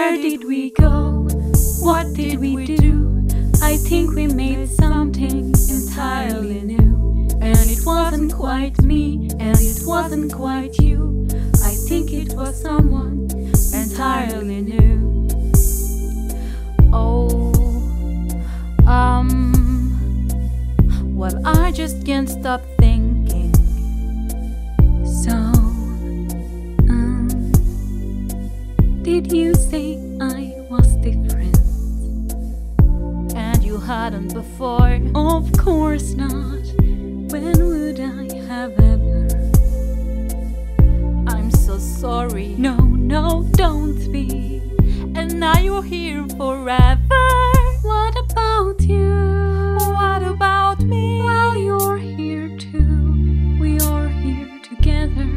Where did we go? What did we do? I think we made something entirely new. And it wasn't quite me, and it wasn't quite you. I think it was someone entirely new. Oh, well, I just can't stop thinking. So, did you say I was different? And you hadn't before? Of course not. When would I have ever? I'm so sorry. No, no, don't be. And now you're here forever. What about you? What about me? Well, you're here too. We are here together.